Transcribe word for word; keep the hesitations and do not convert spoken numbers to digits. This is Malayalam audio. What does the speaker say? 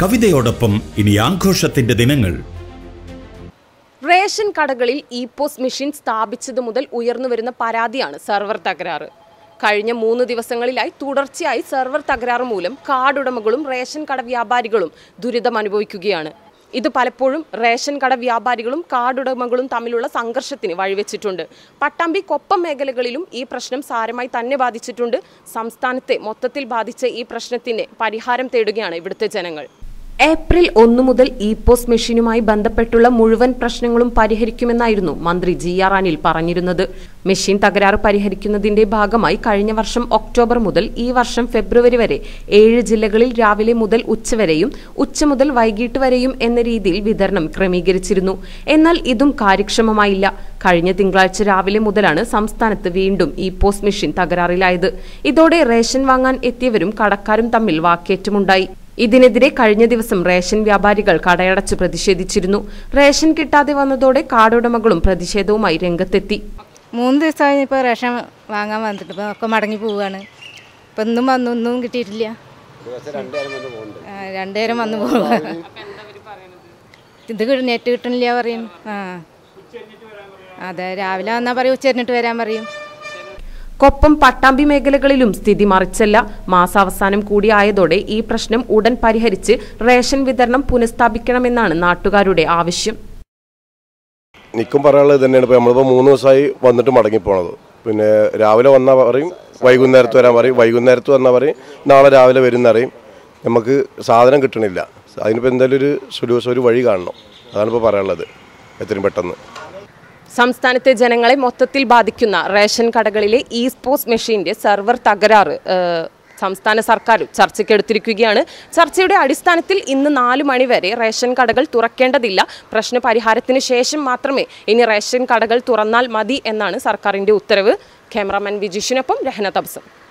കവിതയോടൊപ്പം ഇനി ആഘോഷത്തിന്റെ ദിനങ്ങൾ. റേഷൻ കടകളിൽ ഇ പോസ് മെഷീൻ സ്ഥാപിച്ചത് മുതൽ ഉയർന്നുവരുന്ന പരാതിയാണ് സെർവർ തകരാറ്. കഴിഞ്ഞ മൂന്ന് ദിവസങ്ങളിലായി തുടർച്ചയായി സെർവർ തകരാറ് മൂലം കാർഡുടമകളും റേഷൻ കട വ്യാപാരികളും ദുരിതം അനുഭവിക്കുകയാണ്. ഇത് പലപ്പോഴും റേഷൻ കട വ്യാപാരികളും കാർഡുടമകളും തമ്മിലുള്ള സംഘർഷത്തിന് വഴിവെച്ചിട്ടുണ്ട്. പട്ടാമ്പി കൊപ്പം മേഖലകളിലും ഈ പ്രശ്നം സാരമായി തന്നെ ബാധിച്ചിട്ടുണ്ട്. സംസ്ഥാനത്തെ മൊത്തത്തിൽ ബാധിച്ച ഈ പ്രശ്നത്തിന് പരിഹാരം തേടുകയാണ് ഇവിടുത്തെ ജനങ്ങൾ. ഏപ്രിൽ ഒന്ന് മുതൽ ഇ പോസ് മെഷീനുമായി ബന്ധപ്പെട്ടുള്ള മുഴുവൻ പ്രശ്നങ്ങളും പരിഹരിക്കുമെന്നായിരുന്നു മന്ത്രി ജി ആർ അനിൽ പറഞ്ഞിരുന്നത്. മെഷീൻ തകരാറ് പരിഹരിക്കുന്നതിന്റെ ഭാഗമായി കഴിഞ്ഞ വർഷം ഒക്ടോബർ മുതൽ ഈ വർഷം ഫെബ്രുവരി വരെ ഏഴ് ജില്ലകളിൽ രാവിലെ മുതൽ ഉച്ചവരെയും ഉച്ച മുതൽ വൈകിട്ട് വരെയും എന്ന രീതിയിൽ വിതരണം ക്രമീകരിച്ചിരുന്നു. എന്നാൽ ഇതും കാര്യക്ഷമമായില്ല. കഴിഞ്ഞ തിങ്കളാഴ്ച രാവിലെ മുതലാണ് സംസ്ഥാനത്ത് വീണ്ടും ഇ പോസ് മെഷീൻ തകരാറിലായത്. ഇതോടെ റേഷൻ വാങ്ങാൻ എത്തിയവരും കടക്കാരും തമ്മിൽ വാക്കേറ്റമുണ്ടായി. ഇതിനെതിരെ കഴിഞ്ഞ ദിവസം റേഷൻ വ്യാപാരികൾ കടയടച്ച് പ്രതിഷേധിച്ചിരുന്നു. റേഷൻ കിട്ടാതെ വന്നതോടെ കാർഡുടമകളും പ്രതിഷേധവുമായി രംഗത്തെത്തി. മൂന്ന് ദിവസമായി ഇപ്പോൾ റേഷൻ വാങ്ങാൻ വന്നിട്ട് ഇപ്പോൾ ഒക്കെ മടങ്ങി പോവുകയാണ്. ഇപ്പം ഇന്നും വന്നു ഒന്നും കിട്ടിയിട്ടില്ല. രണ്ടുപേരും വന്നു പോവുക. ഇത് നെറ്റ് കിട്ടണില്ല പറയും. ആ അതെ, രാവിലെ വന്നാൽ പറയും ഉച്ചരിഞ്ഞിട്ട് വരാൻ പറയും. കൊപ്പം പട്ടാമ്പി മേഖലകളിലും സ്ഥിതി മറിച്ചല്ല. മാസാവസാനം കൂടി ആയതോടെ ഈ പ്രശ്നം ഉടൻ പരിഹരിച്ച് റേഷൻ വിതരണം പുനഃസ്ഥാപിക്കണമെന്നാണ് നാട്ടുകാരുടെ ആവശ്യം. നിൽക്കും പറയാനുള്ളത് തന്നെയാണ്. ഇപ്പോൾ നമ്മളിപ്പോൾ മൂന്ന് ദിവസമായി വന്നിട്ട് മടങ്ങിപ്പോണത്. പിന്നെ രാവിലെ വന്നാൽ പറയും വൈകുന്നേരത്ത് വരാൻ പറയും, വൈകുന്നേരത്ത് വന്നാൽ പറയും നാളെ രാവിലെ വരുന്നറിയും. നമുക്ക് സാധനം കിട്ടണില്ല. അതിനിപ്പോൾ എന്തായാലും ഒരു സൊല്യൂഷൻ, ഒരു വഴി കാണണം. അതാണിപ്പോൾ പറയാനുള്ളത് എത്രയും പെട്ടെന്ന്. സംസ്ഥാനത്തെ ജനങ്ങളെ മൊത്തത്തിൽ ബാധിക്കുന്ന റേഷൻ കടകളിലെ ഇ പോസ് മെഷീന്റെ സെർവർ തകരാറ് സംസ്ഥാന സർക്കാർ ചർച്ചയ്ക്കെടുത്തിരിക്കുകയാണ്. ചർച്ചയുടെ അടിസ്ഥാനത്തിൽ ഇന്ന് നാലു മണി വരെ റേഷൻ കടകൾ തുറക്കേണ്ടതില്ല. പ്രശ്ന പരിഹാരത്തിന് ശേഷം മാത്രമേ ഇനി റേഷൻ കടകൾ തുറന്നാൽ മതി എന്നാണ് സർക്കാരിന്റെ ഉത്തരവ്. ക്യാമറാമാൻ വിജിഷിനൊപ്പം രഹന തബ്സം.